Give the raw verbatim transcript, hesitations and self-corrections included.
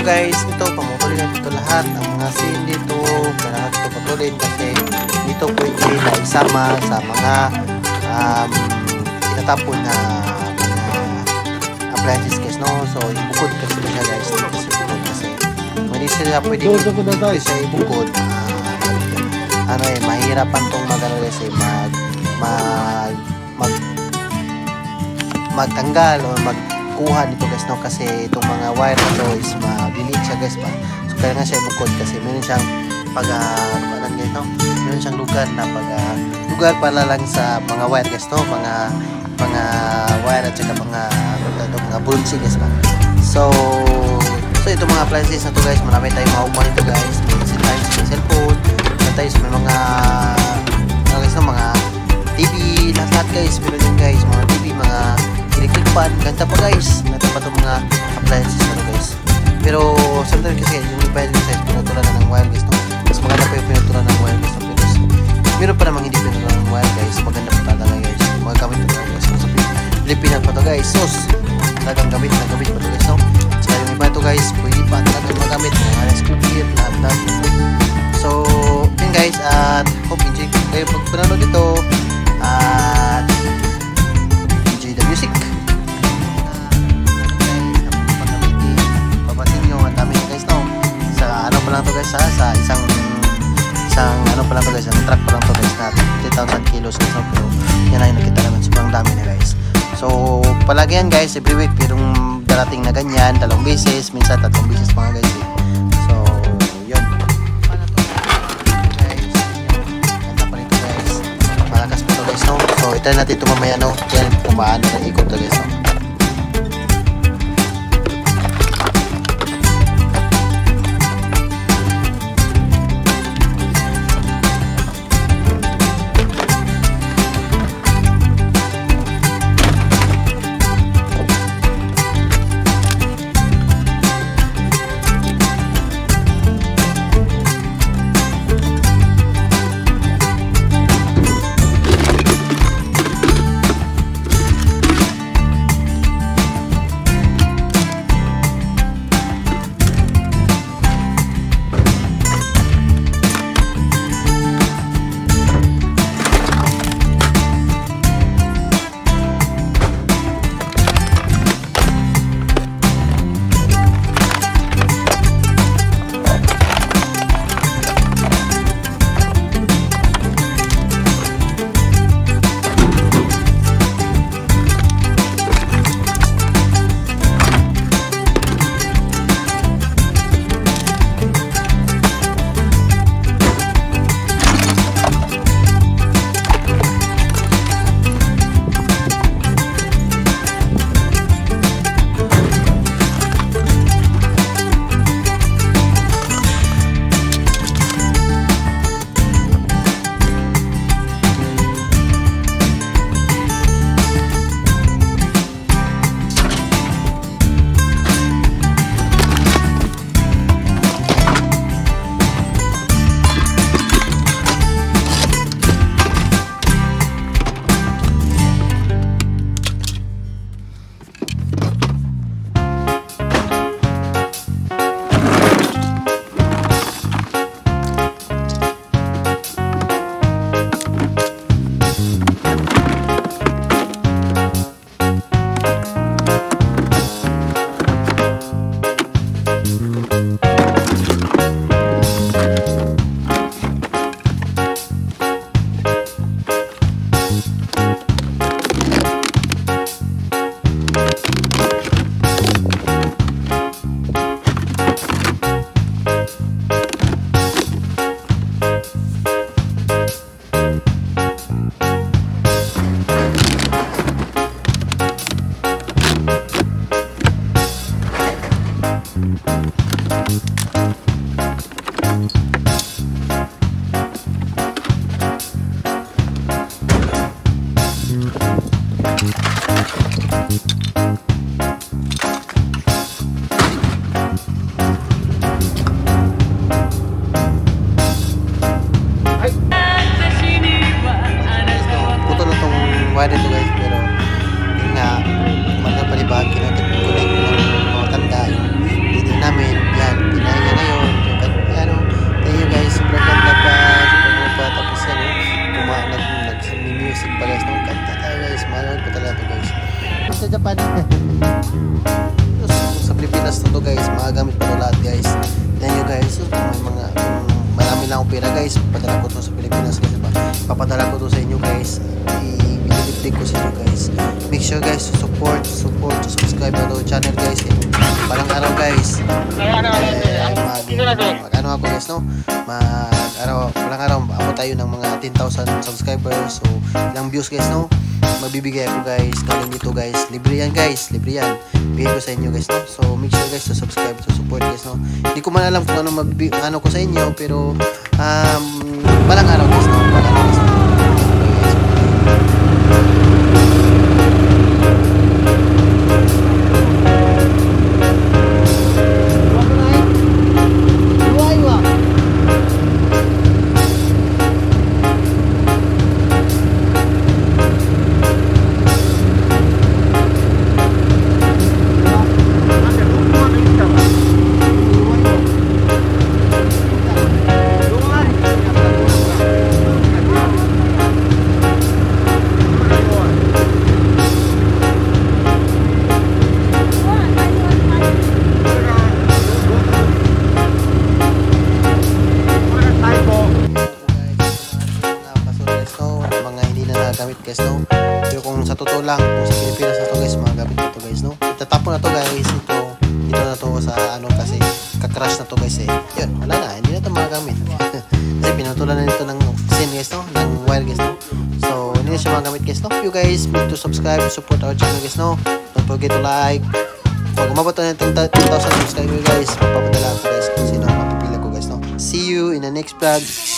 guys, ito pamutulin natin ito lahat. Ang mga scene dito, kailangan ito putulin kasi dito pwede na isama sa mga um, itatapon na mga appliances guys, no? So ibukod kasi na siya guys, kasi ibukod kasi hindi sila pwede kasi ibukod. Uh, ano eh, mahirapan tong mag-ano guys eh, mag mag mag magtanggal o magkuha nito guys, no? Kasi itong mga wire na to is ma-delete siya guys pa. So kaya nga siya bukod kasi meron siyang pag uh, ano guys, no? Meron siyang lugar na pag uh, lugar para lang sa mga wire guys, no? Mga mga wire at saka mga ito, mga bronze guys pa. So so itong mga appliances na to guys, marami tayong mahuman ito guys. May times may cellphone, may times may mga ano guys, no? Mga T V, lahat-lahat guys, meron yung guys, mga T V, mga electric fan, ganda pa guys, ganda pa itong mga appliances na guys. Pero sometimes kasi yung iba yung size pinutulan na ng wire guys, no? Mas maganda pa yung pinutulan ng wire guys, no? Pero meron pa namang hindi pinutulan ng wire guys, maganda pa talaga guys, mga gamit pa talaga guys. So Pilipinas pa to guys, sos talagang gamit na gamit pa to guys, no? Saka yung iba ito guys, pwede pa talagang magamit, mga rice cooker, lahat-lahat. So yun guys, at hope enjoy kayo pag pinanood ito. At enjoy the music. Papasin nyo, ang dami guys, no? Sa ano pa lang to guys, ha? Sa isang isang ano pa lang to guys, ang truck pa lang to guys na three thousand kilos guys, no? Pero yan ay nakita naman, sobrang dami na guys. So palagi yan guys, every week pirong darating na ganyan, dalawang beses, minsan tatlong beses mga guys eh. So yun. So, itry natin ito mamaya, no? Yan, kumaan na ikot na guys, no? pera guys, papadala ko to sa Pilipinas guys, diba? Papadala ko to sa inyo guys, i-delivery ko sa inyo guys. Make sure guys to support, support, to subscribe na to channel guys. Palang araw guys, eh, mag, mag ano ako guys, no? Mag araw, palang araw, abot tayo ng mga ten thousand subscribers. So, ilang views guys, no? Magbibigay ako guys, galing dito guys. Libre yan guys, libre yan. Bigay ko sa inyo guys, no? So, make sure guys to subscribe, to support guys, no? Hindi ko man alam kung ano, magbi ano ko sa inyo, pero um, palang araw guys, no? Palang araw guys, no? gamit guys, no? Pero kung sa totoo lang, kung sa Pilipinas na to guys, mga gamit na to guys, no? Itatapon na to guys, ito, dito na to sa ano kasi kakrash na to guys eh. Yun, wala na, hindi na to magagamit. Kasi pinutulan na nito ng sin guys, no? Ng wire guys, no? So, hindi na siya magagamit guys, no? You guys need to subscribe, support our channel guys, no? Don't forget to like. Pag umabot na natin ten thousand subscribers guys, papapadala ko guys kung sino ang mapipila ko guys, no? See you in the next vlog.